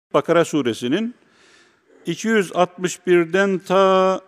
Bakara suresinin 261'den ta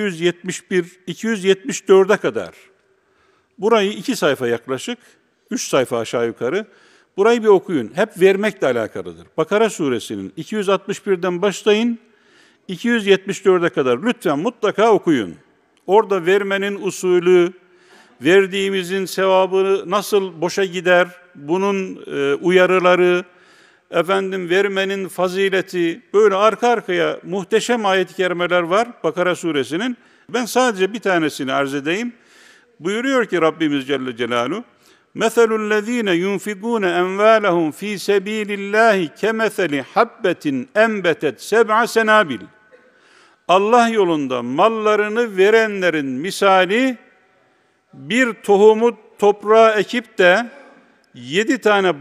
274'e kadar. Burayı 2 sayfa yaklaşık, 3 sayfa aşağı yukarı. Burayı bir okuyun. Hep vermekle alakalıdır. Bakara suresinin 261'den başlayın, 274'e kadar lütfen mutlaka okuyun. Orada vermenin usulü, verdiğimizin sevabı nasıl boşa gider, bunun uyarıları, vermenin fazileti, böyle arka arkaya muhteşem ayet-i kerimeler var Bakara suresinin. Ben sadece bir tanesini arz edeyim. Buyuruyor ki Rabbimiz Celle Celaluhu, مَثَلُ الَّذ۪ينَ يُنْفِقُونَ اَنْوَالَهُمْ ف۪ي سَب۪يلِ اللّٰهِ كَمَثَلِ حَبَّةٍ اَنْبَتَتْ سَبْعَ سَنَابِلٍ. Allah yolunda mallarını verenlerin misali, bir tohumu toprağa ekip de 7 tane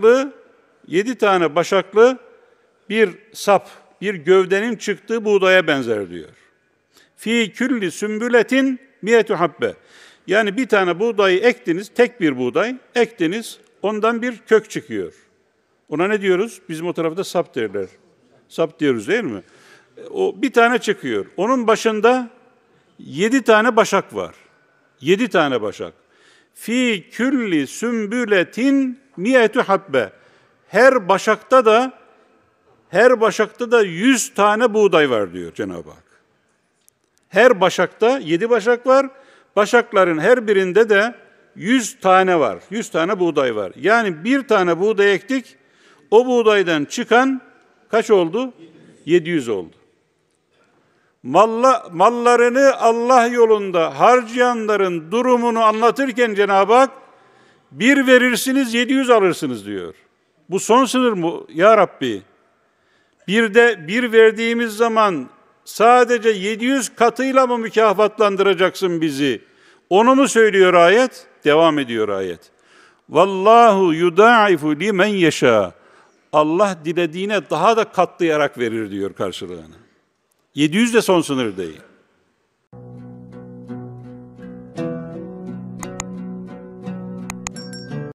başaklı bir sap, bir gövdenin çıktığı buğdaya benzer diyor. Fi külli sümbületin miyetu habbe. Yani bir tane buğdayı ektiniz, tek bir buğday ektiniz, ondan bir kök çıkıyor. Ona ne diyoruz? Bizim o tarafta sap derler. Sap diyoruz değil mi? O bir tane çıkıyor. Onun başında 7 tane başak var. 7 tane başak. Fi külli sümbületin miyetu habbe. Her başakta da 100 tane buğday var diyor Cenab-ı Hak. Her başakta 7 başak var. Başakların her birinde de 100 tane var. 100 tane buğday var. Yani bir tane buğday ektik. O buğdaydan çıkan kaç oldu? 700 oldu. Mallarını Allah yolunda harcayanların durumunu anlatırken Cenab-ı Hak, bir verirsiniz 700 alırsınız diyor. Bu son sınır mı ya Rabbi? Bir verdiğimiz zaman sadece 700 katıyla mı mükafatlandıracaksın bizi? Onu mu söylüyor ayet? Devam ediyor ayet. Vallahu yudaifu limen yeşâ. Allah dilediğine daha da katlayarak verir diyor karşılığını. 700 de son sınır değil.